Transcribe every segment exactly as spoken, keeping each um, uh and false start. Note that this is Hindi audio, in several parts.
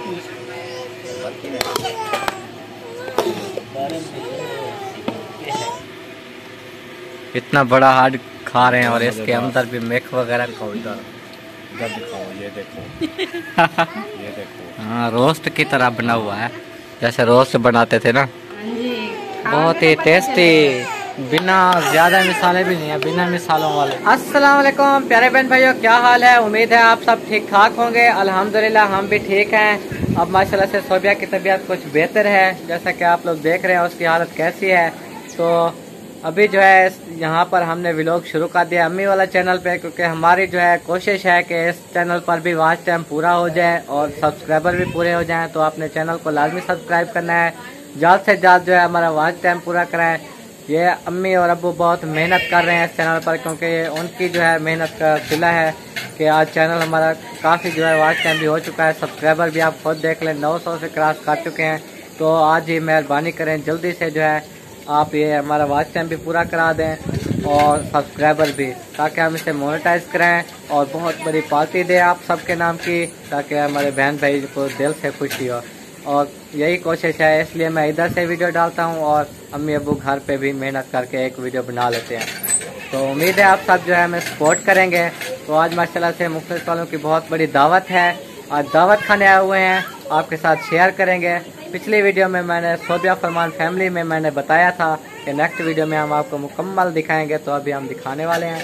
इतना बड़ा हार्ड खा रहे हैं और इसके अंदर भी मिल्क वगैरह खाओ। इधर दिखाओ, ये देखो ये देखो। हाँ, रोस्ट की तरह बना हुआ है, जैसे रोस्ट बनाते थे ना। बहुत ही टेस्टी, बिना ज्यादा मिसाले भी नहीं है, बिना मिसालों वाले। अस्सलाम वालेकुम प्यारे बहन भाइयों, क्या हाल है? उम्मीद है आप सब ठीक ठाक होंगे। अल्हम्दुलिल्लाह हम भी ठीक हैं। अब माशाल्लाह से सोबिया की तबीयत कुछ बेहतर है, जैसा कि आप लोग देख रहे हैं उसकी हालत कैसी है। तो अभी जो है यहाँ पर हमने व्लॉग शुरू कर दिया अम्मी वाला चैनल पे, क्योंकि हमारी जो है कोशिश है कि इस चैनल पर भी वॉच टाइम पूरा हो जाए और सब्सक्राइबर भी पूरे हो जाएं। तो आपने चैनल को लाजमी सब्सक्राइब करना है, जल्द से जल्द जो है हमारा वॉच टाइम पूरा कराएं। ये अम्मी और अब्बू बहुत मेहनत कर रहे हैं इस चैनल पर, क्योंकि ये उनकी जो है मेहनत का सिला है कि आज चैनल हमारा काफ़ी जो है वॉच टाइम भी हो चुका है। सब्सक्राइबर भी आप खुद देख लें, नौ सौ से क्रॉस कर चुके हैं। तो आज ही मेहरबानी करें, जल्दी से जो है आप ये हमारा वॉच टाइम भी पूरा करा दें और सब्सक्राइबर भी, ताकि हम इसे मोनेटाइज कराएं और बहुत बड़ी पार्टी दें आप सबके नाम की, ताकि हमारे बहन भाई को दिल से खुशी हो। और यही कोशिश है, इसलिए मैं इधर से वीडियो डालता हूं और अम्मी अब्बू घर पे भी मेहनत करके एक वीडियो बना लेते हैं। तो उम्मीद है आप सब जो है हमें सपोर्ट करेंगे। तो आज माशाल्लाह से मुख्तलिफ वालों की बहुत बड़ी दावत है, आज दावत खाने आए हुए हैं, आपके साथ शेयर करेंगे। पिछली वीडियो में मैंने सोबिया फरमान फैमिली में मैंने बताया था कि नेक्स्ट वीडियो में हम आपको मुकम्मल दिखाएंगे। तो अभी हम दिखाने वाले हैं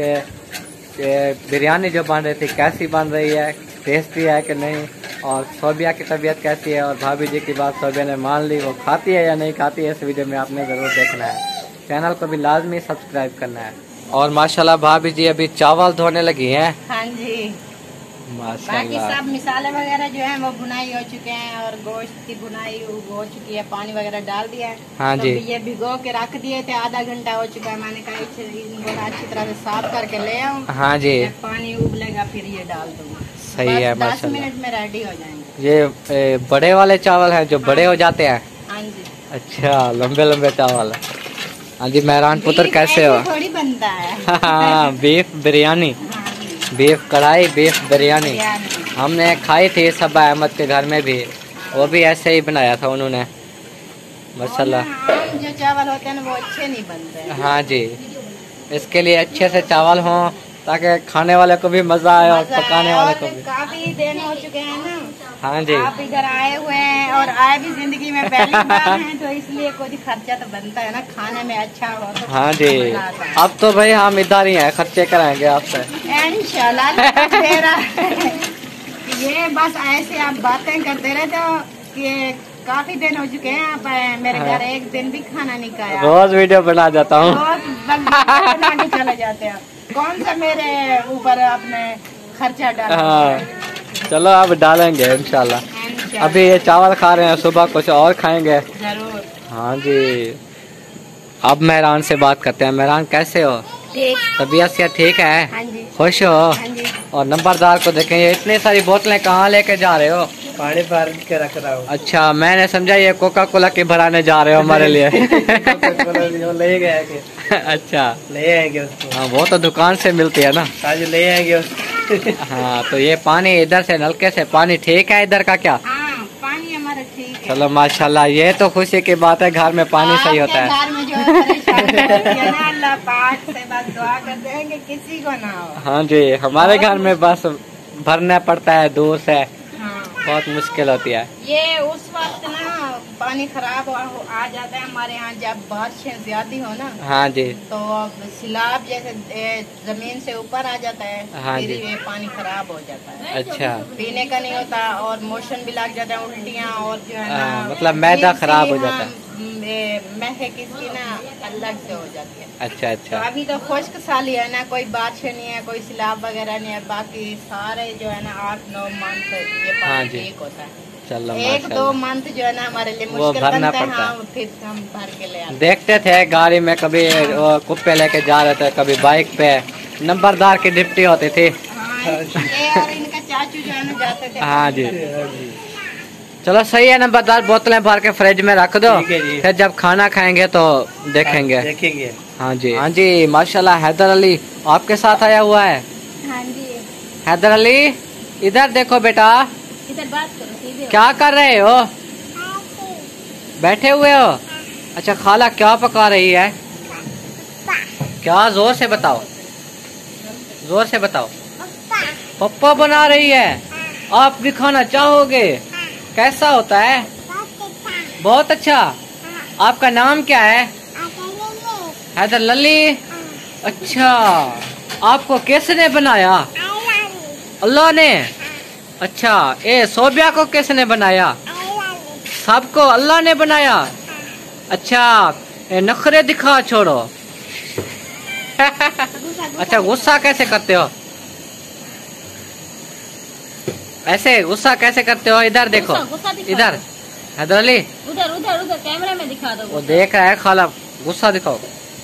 कि बिरयानी जो बन रही थी कैसी बन रही है, टेस्टी है कि नहीं, और सोबिया की तबीयत कैसी है। और भाभी जी की बात सोबिया ने मान ली, वो खाती है या नहीं खाती है, इस वीडियो में आपने ज़रूर देखना है। चैनल को भी लाजमी सब्सक्राइब करना है। और माशाल्लाह भाभी जी अभी चावल धोने लगी हैं। हाँ जी, बाकी सब मिसाले वगैरह जो है वो भुनाई हो चुके हैं और गोश्त की भुनाई हो चुकी है, पानी वगैरह डाल दिया है। हाँ तो जी, ये भिगो के रख दिए थे, आधा घंटा हो चुका है। मैंने कहा इनको अच्छी तरह से साफ करके ले आऊँ। हाँ जी, पानी उबलेगा फिर ये डाल दूँगा। सही है दस माशाल्लाह। मिनट में रेडी हो जाएंगे। ये ए, बड़े वाले चावल हैं जो बड़े हो जाते हैं। हाँ जी, अच्छा, लंबे लंबे चावल। हाँ जी, मेहरान पुत्र कैसे हो? थोड़ी बनता है। हाँ, बीफ बिरयानी, बीफ कढ़ाई, बीफ बिरयानी हमने खाई थी सबा अहमद के घर में भी, वो भी ऐसे ही बनाया था उन्होंने माशाल्लाह। जो चावल होते हैं ना वो अच्छे नहीं बनते। हाँ जी, इसके लिए अच्छे से चावल हों ताकि खाने वाले को भी मजा आए और पकाने वाले को भी। काफी दिन हो चुके हैं ना। हाँ जी, आप इधर आए हुए हैं और आए भी जिंदगी में पहली बार हैं, तो इसलिए कुछ खर्चा तो बनता है ना, खाने में अच्छा हो तो। हाँ जी, अब तो भाई हम इधर ही हैं, खर्चे कराएंगे आपसे इंशाल्लाह। तेरा ये बस ऐसे आप बातें करते रहते हो कि काफी दिन हो चुके हैं आप आए, मेरे घर एक दिन भी खाना नहीं खाया। रोज वीडियो बना जाता हूँ, बना के चले जाते हैं। कौन सा मेरे ऊपर आपने खर्चा डाला? हाँ, चलो अब डालेंगे इंशाल्लाह। अभी ये चावल खा रहे हैं, सुबह कुछ और खाएंगे जरूर। हाँ जी, अब मेहरान से बात करते हैं। मेहरान कैसे हो? ठीक, तबीयत से ठीक है? हाँ जी, खुश हो? हाँ जी। और नंबरदार को देखें, ये इतनी सारी बोतलें कहाँ लेके जा रहे हो? पानी भर के रख रहा हूँ। अच्छा, मैंने समझा ये कोका कोला के भराने जा रहे हो हमारे लिए। ले गए अच्छा, ले आएंगे उसको। हाँ, वो तो दुकान से मिलती है ना। आज ले आएंगे उसको। हाँ, तो ये पानी इधर से नलके से पानी ठीक है इधर का क्या? हाँ, पानी हमारा ठीक है। चलो माशाल्लाह, ये तो खुशी की बात है, घर में पानी सही होता है। घर में जो परेशानी होती है ना, अल्लाह पाक से बस दुआ करते हैं कि किसी को ना हो। हाँ जी, हमारे घर में बस भरना पड़ता है दूर से, हाँ, बहुत मुश्किल होती है। ये उस वक्त ना पानी खराब आ जाता है हमारे यहाँ, जब बारिशें ज्यादा हो ना। हाँ जी, तो सिलाब जैसे जमीन से ऊपर आ जाता है, हाँ फिर जी, ये पानी खराब हो जाता है। अच्छा, पीने का नहीं होता और मोशन भी लग जाता है, उल्टियाँ और जो है ना, आ, मतलब मैदा खराब हो जाता है। महक किसकी ना अलग से हो जाती है। अच्छा अच्छा, तो अभी तो खुश्क साली है ना, कोई बारिश नहीं है, कोई सिलाब वगैरह नहीं है, बाकी सारे जो है ना आठ नौ मंथ ये हाँ पानी जी, ठीक होता है। चलो एक दो मंथ जो है ना हमारे लिए वो मुश्किल भरना बनता है। पड़ता हाँ, फिर हम भर के ले आते हैं। देखते थे गाड़ी में, कभी वो कुप्पे लेके जा रहे थे, कभी बाइक पे, नंबरदार की डिप्टी होती थी। हाँ, ये और इनका चाचू जो है ना जाते थे। हाँ जी, चलो सही है नंबरदार, बोतलें भर के फ्रिज में रख दो, फिर जब खाना खाएंगे तो देखेंगे। देखेंगे। हाँ जी, हाँ जी, माशाल्लाह। हैदर अली आपके साथ आया हुआ है। हाँ जी, हैदर अली इधर देखो बेटा, इधर बात करो सीधे। क्या कर रहे हो? बैठे हुए हो? अच्छा खाला क्या पका रही है? क्या? जोर से बताओ, जोर से बताओ। पप्पा बना रही है। आप भी खाना चाहोगे? कैसा होता है? बहुत अच्छा। आपका नाम क्या है? हैदर लली। अच्छा, आपको किसने बनाया? अल्लाह ने। अच्छा, ए सोबिया को किसने बनाया? सबको अल्लाह ने बनाया। अच्छा, ए नखरे दिखा छोड़ो। अच्छा, गुस्सा कैसे करते हो? ऐसे गुस्सा कैसे करते हो? इधर देखो, इधर हैदर अली, उधर उधर उधर कैमरे में दिखा दो। वो देख रहा है खाला। गुस्सा दिखाओ।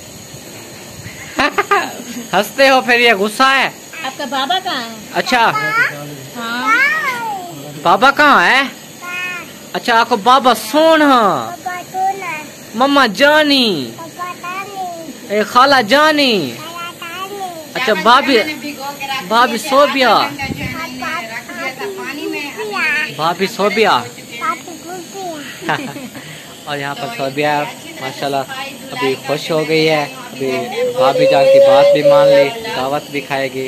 हंसते हो फिर, ये गुस्सा है। आपका बाबा कहाँ है? अच्छा, हाँ। बाबा कहाँ है? अच्छा, आपको बाबा सोना, मम्मा जानी, ए खाला जानी। अच्छा, भाभी, भाभी सोबिया, भाभी सोबिया। और यहाँ पर सोबिया माशाल्लाह अभी खुश हो गई है। अभी भाभी जान की बात भी मान ली, दावत भी खाएगी।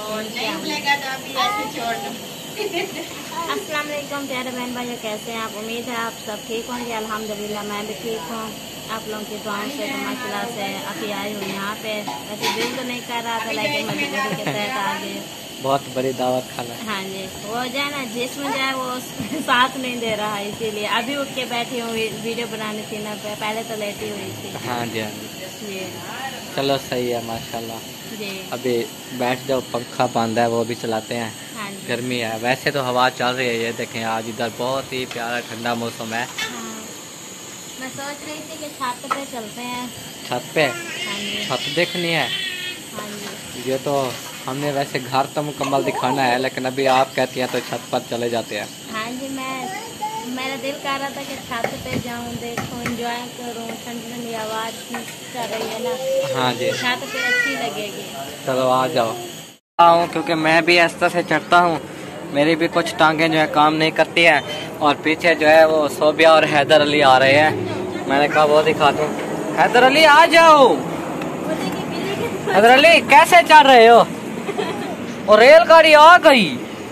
अस्सलाम वालेकुम प्यारे बहन भाइयों, कैसे हैं आप? उम्मीद है आप सब ठीक होंगे। अल्हम्दुलिल्लाह मैं भी ठीक हूँ। आप लोगों की दुआओं से तो माशाल्लाह से अभी आई हूँ यहाँ पे। वैसे दिल तो नहीं कर रहा था, लेकिन मजबूरी के तहत आ गई। बहुत बड़ी दावत खाना। हाँ जी, वो जो है ना जिसमें जो है वो साथ नहीं दे रहा है, इसीलिए अभी उठ के बैठी हूँ। वीडियो बनानी थी ना, पहले तो लेटी हुई थी। हाँ जी, हाँ जी। चलो सही है माशाल्लाह जी। अभी बैठ जाओ, पंखा बंद है वो भी चलाते हैं। हाँ जी। गर्मी है, वैसे तो हवा चल रही है। ये देखें आज इधर बहुत ही प्यारा ठंडा मौसम है। हाँ। मैं सोच रही थी कि छत पे चलते हैं। छत पे? हाँ जी। छत देखनी है? हाँ जी। ये तो हमने वैसे घर तो मुकम्मल दिखाना है, लेकिन अभी आप कहती हैं तो छत पर चले जाते हैं। हाँ जी, मैं मेरा दिल कर रहा था कि छत पे जाऊं, देखूं, एंजॉय करूं। ठंडी ठंडी आवाज़ कर रही है ना। हाँ जी, छत पे अच्छी लगेगी। चलो आ जाओ। आऊँ क्योंकि मैं भी ऐसा से चढ़ता हूँ, मेरी भी कुछ टांगें जो है काम नहीं करती हैं। और पीछे जो है वो सोबिया और हैदर अली आ रहे हैं। मैंने कहा वो दिखा दूँ। हैदर अली आ जाओ। हैदर अली कैसे चढ़ रहे हो? और रेलगाड़ी आ गई।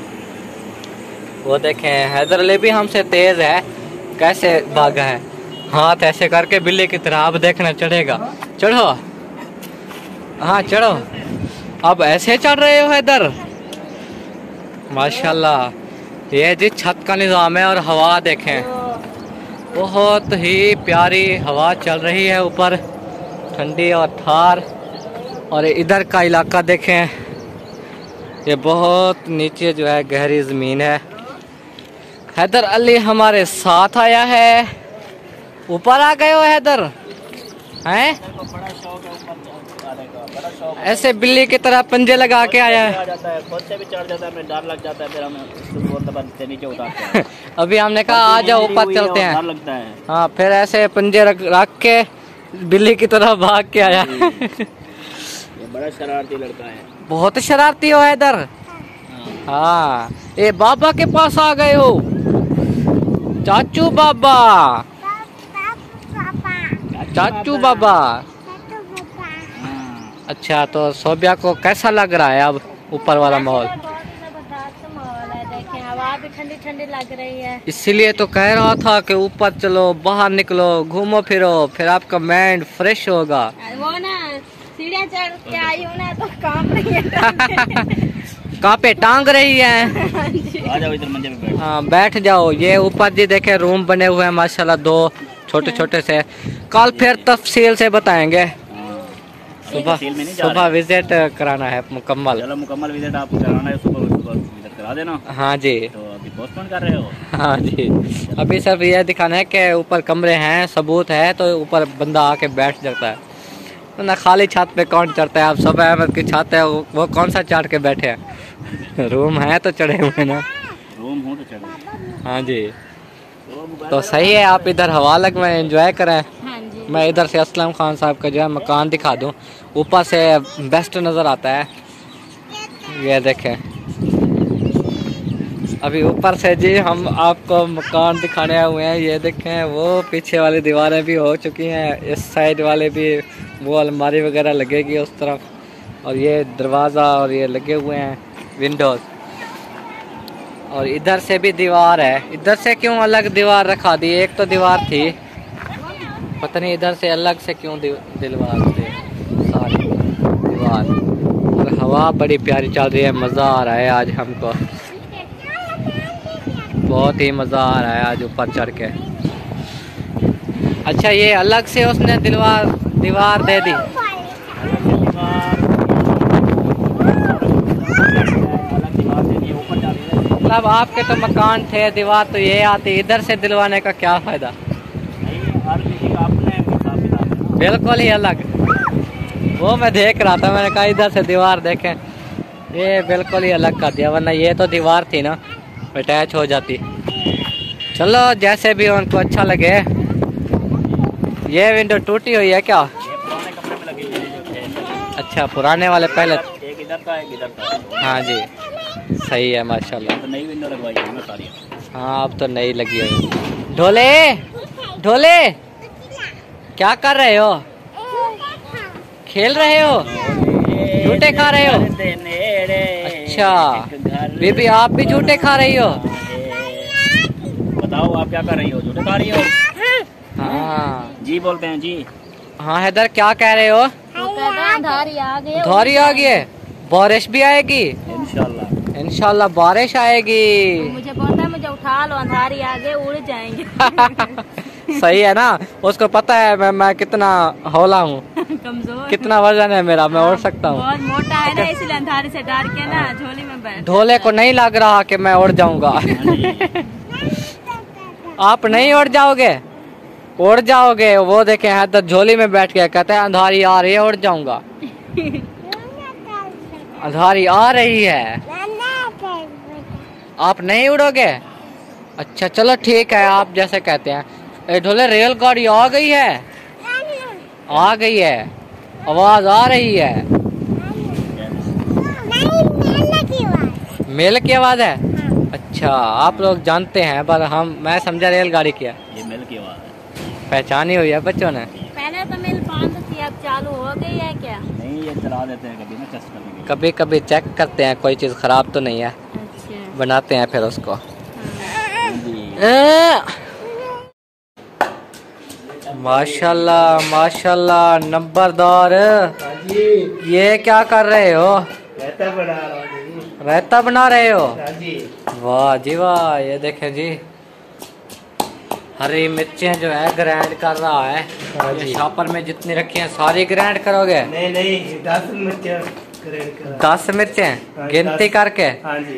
वो देखें हैदर अली भी हमसे तेज है, कैसे भागा है। हाथ ऐसे करके बिल्ली की तरह। अब देखना चढ़ेगा। चढ़ो, हाँ चढ़ो। अब ऐसे चढ़ रहे हो हैदर? माशाल्लाह। ये जी छत का निज़ाम है। और हवा देखें, बहुत ही प्यारी हवा चल रही है ऊपर, ठंडी और ठार। और इधर का इलाका देखें, ये बहुत नीचे जो है गहरी ज़मीन है। हैदर अली हमारे साथ आया है। ऊपर आ गए हो हैदर? हैं? ऐसे बिल्ली की तरह पंजे लगा के आया है। खुद से भी चढ़ जाता है, मैं डर लग जाता है, फिर हम नीचे उतारते हैं। अभी हमने कहा आ जाओ ऊपर चलते हैं। डर लगता है। हाँ, फिर ऐसे पंजे रख रख के बिल्ली की तरह भाग के आया। ये बड़ा शरारती लड़का है। बहुत शरारती हो हैदर। हाँ, ये बाबा के पास आ गए हो। चाचू बाबा, चाचू बाबा। अच्छा, तो सोबिया को कैसा लग रहा है अब ऊपर वाला माहौल? हवा भी ठंडी ठंडी लग रही है। इसीलिए तो कह रहा था कि ऊपर चलो, बाहर निकलो, घूमो फिरो, फिर आपका माइंड फ्रेश होगा। वो ना सीढ़ियाँ चढ़ के आई हूँ ना, तो कांप रही है। कहाँ पे टांग रही है? आ जाओ इधर मंजे पे बैठ। हाँ बैठ जाओ। ये ऊपर जी देखे रूम बने हुए हैं माशाल्लाह, दो छोटे छोटे से। कल फिर तफसील से बताएंगे। सुबह सुबह विजिट कराना है मुकम्मल। चलो मुकम्मल विजिट आपको कराना है, सुबह सुबह विजिट करा देना। हाँ जी। तो अभी पोस्टपोन कर रहे हो? हाँ जी, अभी सिर्फ ये दिखाना है कि ऊपर कमरे हैं, सबूत है तो ऊपर बंदा आके बैठ जाता है ना। खाली छत पे कौन चढ़ता है? आप सब अहमद की छत है, वो कौन सा चढ़ के बैठे हैं? रूम है तो चढ़े हुए ना। रूम हो तो चढ़ो। हाँ जी, तो सही है। आप इधर हवा लग में एंजॉय करें। हाँ जी। मैं इधर से असलम खान साहब का जो है मकान दिखा दूं। ऊपर से बेस्ट नज़र आता है। ये देखें, अभी ऊपर से जी हम आपको मकान दिखाने आए हुए हैं। ये देखें वो पीछे वाली दीवारें भी हो चुकी हैं, इस साइड वाले भी वो अलमारी वगैरह लगेगी उस तरफ, और ये दरवाज़ा और ये लगे हुए हैं विंडोज़। और इधर से भी दीवार है। इधर से क्यों अलग दीवार रखा दी? एक तो दीवार थी, पता नहीं इधर से अलग से क्यों दीवार थे सारी दीवार। और हवा बड़ी प्यारी चल रही है, मज़ा आ रहा है आज हमको, बहुत ही मज़ा आ रहा है आज ऊपर चढ़ के। अच्छा ये अलग से उसने दीवार दीवार दे दी। मतलब आपके तो मकान थे, दीवार तो ये आती, इधर से दिलवाने का क्या फ़ायदा? बिल्कुल ही अलग। वो मैं देख रहा था, मैंने कहा इधर से दीवार देखें, ये बिल्कुल ही अलग कर दिया, वरना ये तो दीवार थी ना, अटैच हो जाती। चलो जैसे भी उनको अच्छा लगे। ये विंडो टूटी हुई है क्या? ये पुराने कमरे में लगी हुई है जो थे। अच्छा पुराने वाले पहले। एक इधर का एक इधर का। हाँ जी सही है माशाल्लाह। तो नई विंडो लगवाई है ना सारी। हाँ अब तो नई लगी हुई। ढोले ढोले क्या कर रहे हो? खेल रहे हो? झूठे खा रहे हो? अच्छा बीबी आप भी झूठे खा रही हो? बताओ आप क्या कर रही हो? झूठे खा रही हो? हाँ जी बोलते हैं जी। हाँ हैदर क्या कह रहे हो? धारी आ गई, धारी आ गई है, बारिश भी आएगी इंशाल्लाह। इंशाल्लाह बारिश आएगी। मुझे बोलता है मुझे उठा लो, अंधारी आगे उड़ जाएंगे। सही है ना, उसको पता है मैं मैं कितना हौला हूँ, कमजोर कितना वजन है मेरा, मैं उड़ सकता हूँ। बहुत मोटा है ना, इसलिए अंधारी से डर के ना झोली में बैठ। ढोले को नहीं लग रहा कि मैं उड़ जाऊंगा। आप नहीं उड़ जाओगे? उड़ जाओगे। वो देखे हैं तो झोली में बैठ के कहते हैं अंधारी आ रही है, उड़ जाऊंगा। अंधारी आ रही है, आप नहीं उड़ोगे? अच्छा चलो ठीक है, आप जैसे कहते हैं। ए ढोले रेलगाड़ी आ गई है, आ गई है, आवाज आ रही है। मेल की आवाज है? अच्छा आप लोग जानते हैं, पर हम मैं समझा रेलगाड़ी की है। ये मिल की आवाज है। पहचानी हुई है बच्चों ने। पहले तो मिल बंद थी, अब चालू हो गई है क्या? नहीं ये चला देते हैं कभी ना, टेस्ट करने के लिए। कभी कभी चेक करते हैं कोई चीज खराब तो नहीं है, अच्छा बनाते हैं फिर उसको। जी। माशाल्लाह माशाल्लाह नंबरदार। ये क्या कर रहे हो? रायता बना रहा हूँ। रायता बना रहे हो? जी। वाह जी वाह। ये देखें जी हरी मिर्चें जो है ग्राइंड कर रहा है। ये शॉपर में जितनी रखी हैं सारी ग्राइंड करोगे? नहीं नहीं दस मिर्चें ग्राइंड कर। दस मिर्चें गिनती करके? हाँ जी।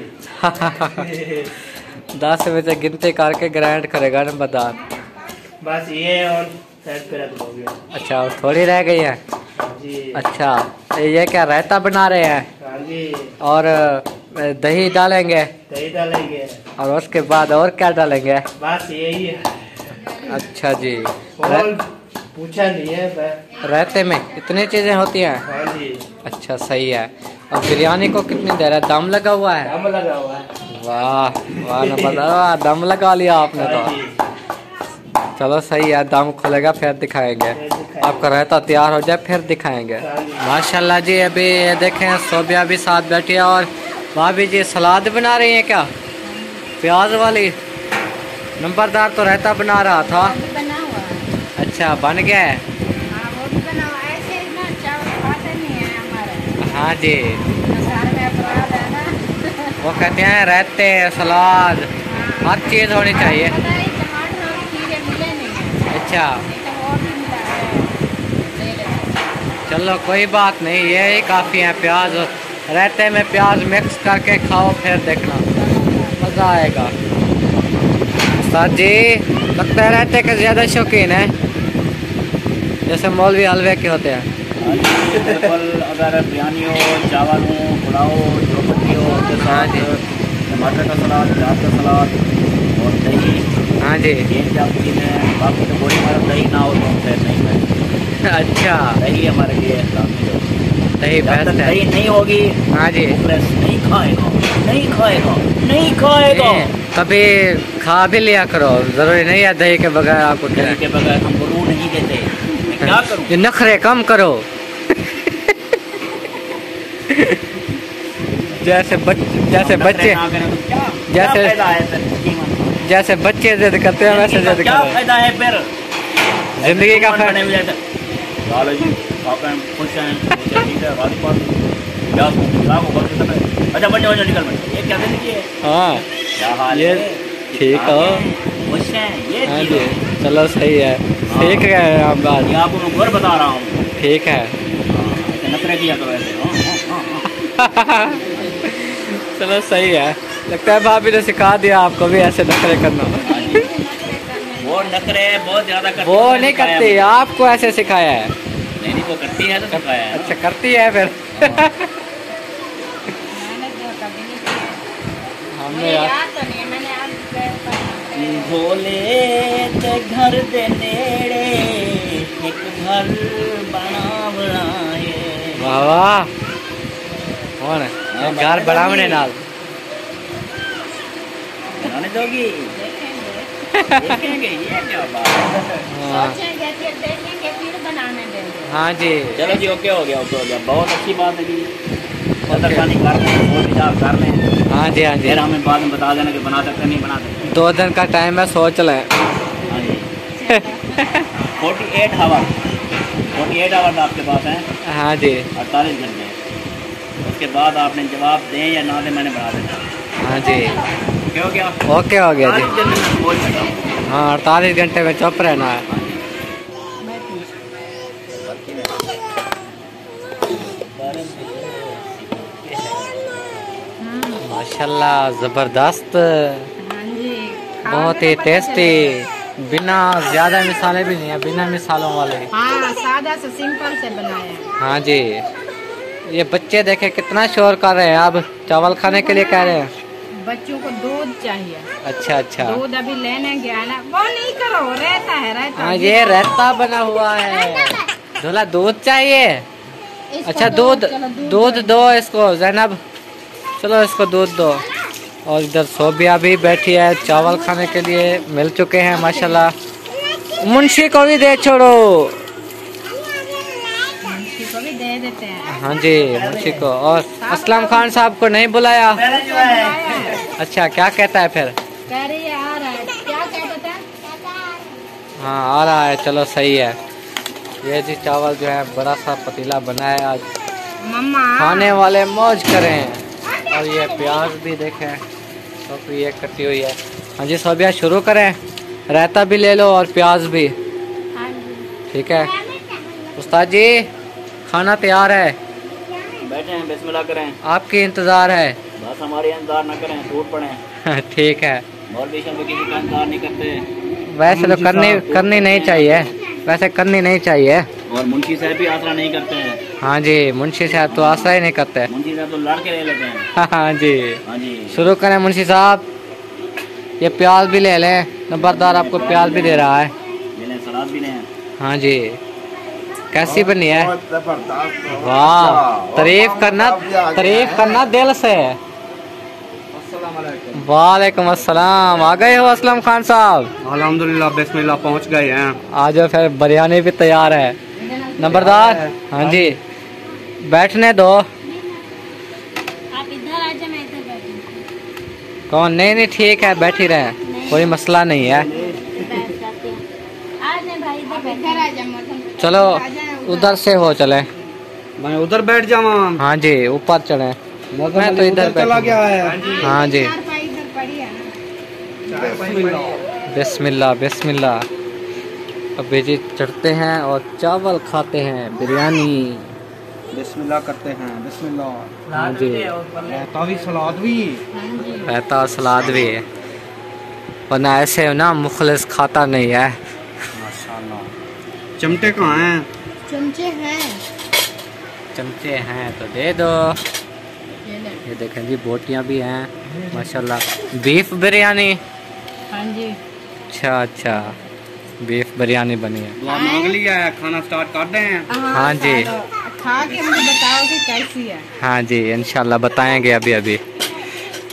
दस मिर्चें गिनती करके ग्राइंड करेगा नंबरदार। बस ये और साइड पे रख दोगे। अच्छा और थोड़ी रह गई है? जी। अच्छा ये क्या रायता बना रहे हैं? हाँ जी। और दही डालेंगे? दही डालेंगे। और उसके बाद और क्या डालेंगे? बस यही है। अच्छा जी। और पूछा नहीं है मैं। रायते में इतनी चीजें होती हैं? हाँ जी। अच्छा सही है। और बिरयानी को कितनी देर है? दम लगा हुआ है? दम लगा हुआ है। वाह वाह नंबरदार, दम लगा लिया आपने हाँ तो। जी। चलो सही है, दम खुलेगा फिर दिखाएंगे। आपका रायता तैयार हो जाए फिर दिखाएंगे। माशाल्लाह जी। अभी ये देखें सोबिया भी साथ बैठी है, और भाभी जी सलाद बना रही हैं क्या? प्याज वाली? नंबरदार तो रायता बना रहा था। बना हुआ है। अच्छा बन गया है? हाँ वो भी बना हुआ है। ऐसे ना चावल खाते नहीं है हमारे। हाँ जी शहर में अपराध है ना। वो कहते हैं रायते सलाद हर चीज़ होनी चाहिए। पता है टमाटर और खीरे मिले नहीं है। अच्छा नहीं तो और भी मिला है। ले लेते। चलो कोई बात नहीं, ये ही काफ़ी है। प्याज रायते में प्याज मिक्स करके खाओ फिर देखना मज़ा आएगा। उस्ताद जी लगता है रायते के ज़्यादा शौकीन है, जैसे मौलवी हलवे के होते हैं। बिल्कुल। अगर बिरयानी हो, चावल हो, पुलाव हो, जो पत्ती हो, उसके हाँ साथ जी। टमाटर का सलाद, प्याज का सलाद और दही। हाँ जी। ये क्या चीज़ है। बाकी तो कोई मतलब दही ना हो तो फिर नहीं है। अच्छा दही हमारे लिए लाजमी है। दही जब बेस्ट तक है। दही नहीं होगी हाँ जी नहीं खाएगा। नहीं खाएगा, नहीं खाएगा। कभी खा भी लिया करो, जरूरी नहीं है दही के बगैर आपको दही के बगैर हमको रूह नहीं देते। मैं क्या करूं? ये नखरे कम करो। जैसे बच जैसे बच्चे जैसे जैसे बच्चे जिद करते हैं वैसे जिद क्या करो। फायदा है फिर जिंदगी का फायदा। लालो जी खाकर खुश हैं, ठीक है, वाली बात क्या क्या को बोल के अच्छा बच्चे बच्चे निकल बच्चे ये क्या देने की है? हाँ क्या हाल ये है? ठीक हो। खुश हैं ये हाँ ठीक जी है। चलो सही है, ठीक है आप बात, ये आपको मैं घर बता रहा हूँ। ठीक है। ऐसे नखरे किया करो ऐसे। हाँ, हाँ, हाँ। चलो सही है, लगता है भाभी ने सिखा दिया आपको भी ऐसे नखरे करना। वो नखरे बहुत ज्यादा करती वो है, नहीं सिखाया करती, मुझे। आपको ऐसे सिखाया है। नहीं नहीं वो करती है तो सिखाया है। अच्छा करती है फिर। हमने यार याद तो नहीं है, मैंने आज भोले ते घर दे नेड़े एक घर बना बनाए। वाह वाह कौन है हाँ, घर बढ़ावने नाल बनाने दोगी? देखेंगे ये क्या बात है। हाँ सोचेंगे फिर देखेंगे फिर बनाने देंगे। हाँ जी चलो जी ओके हो गया, ओके हो गया, बहुत अच्छी बात है जी। पानी कर लें, बहुत विचार कर लें, हाँ जी हाँ जी। फिर हमें बाद में बता देना कि बना सकते नहीं बना सकते। दो दिन का टाइम है, सोच लें। हाँ जी forty eight hour forty eight hours आपके पास हैं, हाँ जी अड़तालीस घंटे। उसके बाद आपने जवाब दें या ना दें मैंने बना देना। हाँ जी क्या हो गया? ओके हो गया जी। अड़तालीस घंटे में बोल सकता हूँ। हाँ अड़तालीस घंटे में चुप रहना है। माशाल्लाह ज़बरदस्त, हाँ जी बहुत ही टेस्टी, बिना ज़्यादा मिसाले भी नहीं है, बिना मिसालों वाले। हाँ सादा से सिंपल से बनाया। हाँ जी ये बच्चे देखे कितना शोर कर रहे हैं, अब चावल खाने के लिए कह रहे हैं। बच्चों को दूध चाहिए। अच्छा अच्छा दूध अभी लेने गया ना, वो नहीं करो, रहता है रहता हाँ है। ये रायता बना हुआ है, धोला दूध चाहिए। इसको अच्छा दो, दूध चलो दूध दो इसको जैनब, चलो इसको दूध दो। और इधर सोबिया भी बैठी है, चावल खाने के लिए मिल चुके हैं माशाल्लाह। मुंशी को भी दे छोड़ो। मुंशी को भी दे देते हैं। हाँ जी मुंशी को। और असलम खान साहब को नहीं बुलाया? अच्छा क्या कहता है फिर? कह रही है आ रहा है, क्या कहता है? हाँ आ रहा है, चलो सही है। ये जी चावल जो है बड़ा सा पतीला बना है आज, मम्मा खाने वाले मौज करें। और ये प्याज भी देखें तो ये कटी हुई है। हाँ जी सोबिया शुरू करें, रायता भी ले लो और प्याज भी, हाँ जी ठीक है। उस्ताद जी खाना तैयार है, बैठे हैं, बिस्मिल्लाह करें। आपकी इंतज़ार है। बस हमारे इंतजार न करें, टूट पड़े। ठीक है, और भी शब्द किसी का इंतजार नहीं करते। वैसे तो करनी करनी नहीं चाहिए, वैसे करनी नहीं चाहिए। और मुंशी साहब भी आसरा नहीं करते हैं। हाँ जी मुंशी साहब तो आशा ही नहीं करते। मुंशी साहब तो लड़ के ले लेते हैं। हाँ जी हाँ जी शुरू करें मुंशी साहब। ये प्याज भी ले लें, नंबरदार आपको प्याज भी दे रहा है। ले लें, सलाद भी लें। हाँ जी कैसी बनी है? वाह तारीफ करना, तारीफ करना दिल से। वालेकुम अस्सलाम, आ गए हो असलम खान साहब? अल्हम्दुलिल्लाह बिस्मिल्लाह पहुंच गए हैं। आज फिर बिरयानी भी तैयार है। नंबरदार हाँ जी बैठने दो। आप इधर आ जाए, मैं इधर बैठूं। कौन? नहीं नहीं ठीक है बैठी रहे, कोई मसला नहीं है। बैठ जाती हूँ। आ जाए भाई इधर बैठ, इधर आ जाए। चलो उधर से हो चले। मैं उधर बैठ जावा। हाँ जी ऊपर चढ़े, मैं तो इधर चला बैठूंगा। गया है। हाँ जी इधर पड़ी है ना। बिस्मिल्लाह बिस्मिल्लाह। अभी जी चढ़ते हैं और चावल खाते हैं, बिरयानी। बिस्मिल्लाह करते हैं, बिस्मिल्लाह। हाँ जी रायता भी सलाद भी। रायता और सलाद भी है, वरना ऐसे ना मुखलिस खाता नहीं है। माशाल्लाह। चिमटे कहाँ हैं? चमचे हैं, चमचे हैं तो दे दो। ये ले। ये देखें जी बोटियाँ भी हैं माशाल्लाह। बीफ बिरयानी? हाँ जी अच्छा अच्छा बीफ बिरयानी बनी है। दुआ मांग लिया है, खाना स्टार्ट कर दें हैं। हाँ जी खा के मुझे बताओ कि कैसी है। हाँ जी इंशाल्लाह बताएंगे अभी अभी।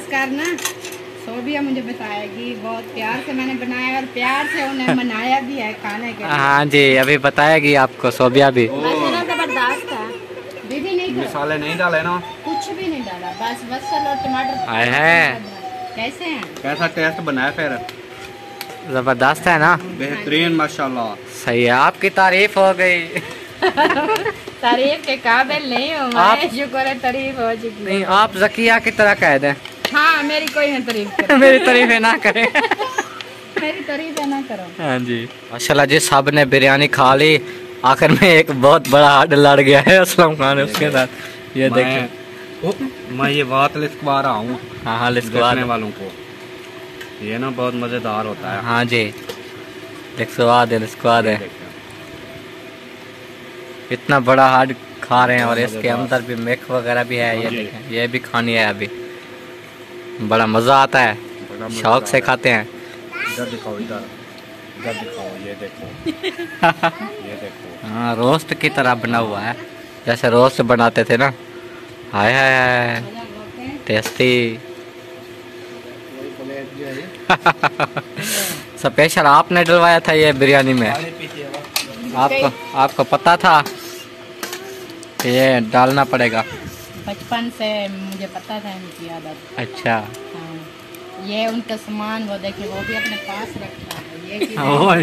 नमस्कार ना। सोबिया मुझे बताएगी, बहुत प्यार से मैंने बनाया और प्यार से उन्हें मनाया भी है खाने के लिए। हाँ जी, अभी बताएगी आपको सोबिया भी। मसाला जबरदस्त है। दीदी नहीं कर- मसाले नहीं डाले ना। कुछ भी नहीं डाला, बस बसल और टमाटर। आए हैं। कैसे हैं? कैसा टेस्ट बनाया फिर? जबरदस्त है ना। बेहतरीन माशाल्लाह। सही है, आपकी तारीफ हो गई। तारीफ के काबिल नहीं हो आप- मैं, शुक्र है तारीफ हो चुकी है। नहीं, आप जकिया की तरह कह दें। हाँ, मेरी कोई ना तारीफ करे। मेरी तारीफें ना करें। मेरी तारीफ ना करो। हाँ जी, माशाल्लाह जी, सब ने बिरयानी खा ली। आखिर में एक बहुत बड़ा हाथ लड़ गया है असलम खान उसके साथ। ये देखें, मैं मैं ये बात लिखवा रहा हूँ हाँ हाँ देखने लिखवा वालों को। ये ना बहुत मजेदार होता है। हाँ जी, लिखवा दे लिखवा दे। इतना बड़ा हार्ड खा रहे हैं और इसके अंदर भी मिक वगैरह भी है। ये देखें, ये भी खानी है अभी। बड़ा मजा आता है, बड़ा मजा शौक से आता है। खाते हैं। इधर दिखाओ, इधर इधर दिखाओ, ये देखो ये देखो। हाँ, रोस्ट की तरह बना हुआ है, जैसे रोस्ट बनाते थे ना। हाय हाय हाय, टेस्टी। स्पेशल आपने डलवाया था ये बिरयानी में? आपको आपको पता था कि ये डालना पड़ेगा? बचपन से मुझे पता था इनकी आदत। अच्छा। हाँ। ये उनका सामान वो देखिए, वो भी अपने पास रखा है। ये चीज़ें- ओह,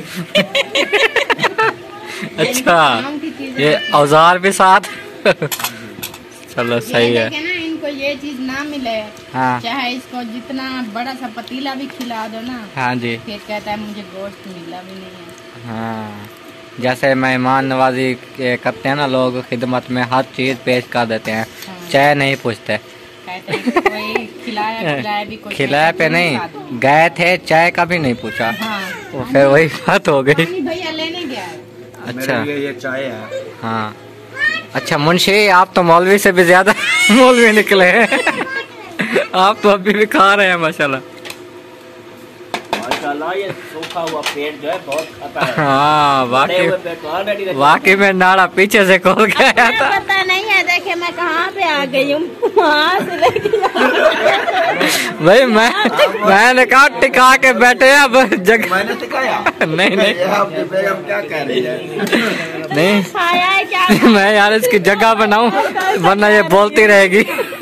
ये अच्छा, काम की चीज़ें ये होती हैं। औजार भी साथ। चलो सही ये है। देखे ना, इनको ये चीज ना मिले, हाँ चाहे इसको जितना बड़ा सा पतीला भी खिला दो ना, हाँ जी, फिर कहता है मुझे गोश्त मिला भी नहीं है। हाँ, जैसे मेहमान नवाजी के करते हैं ना लोग, खिदमत में हर चीज़ पेश कर देते हैं, हाँ। चाय नहीं पूछते। कहते हैं कि कोई खिलाया खिलाया भी कोई खिलाए पे कहता है, नहीं, खा दो। गए थे चाय का भी नहीं पूछा। हाँ, तो फिर वही बात हो गई। पानी भैया लेने गया है। अच्छा। मेरे लिए ये चाय है। हाँ, अच्छा मुंशी, आप तो मौलवी से भी ज्यादा मौलवी निकले हैं। आप तो अभी भी खा रहे हैं माशाल्लाह। माशाल्लाह, ये सूखा हुआ पेट जो है बहुत खाता है। हाँ बड़े वाकई, हुए पेट बाहर बैठी रहती है। वाकई में नाड़ा पीछे से खोल के आया था। पता नहीं है, देखे मैं कहाँ पे आ गई हूँ, वहाँ से लेके भाई मैं मैंने कहा टिका के बैठे हैं अब जगह। मैंने सिखाया। नहीं नहीं आपकी बेगम क्या कह रही है? नहीं, खाया है क्या? मैं यार इसकी जगह बनाऊं वरना ये बोलती रहेगी।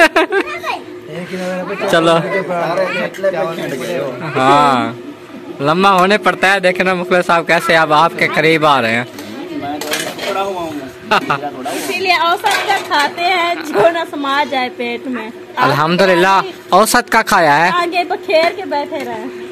चलो, सारे खटले पे खिंड गए हो। हाँ, लम्बा होने पड़ता है। देखना मुखलिस साहब कैसे अब आपके करीब आ रहे हैं। मैं तो थोड़ा हुआ हूँ, मेरा थोड़ा हुआ। इसीलिए औसत का खाते हैं जो न समा जाए पेट में। अल्हम्दुलिल्लाह औसत का खाया है। आगे तो खेर के बैठे रहे।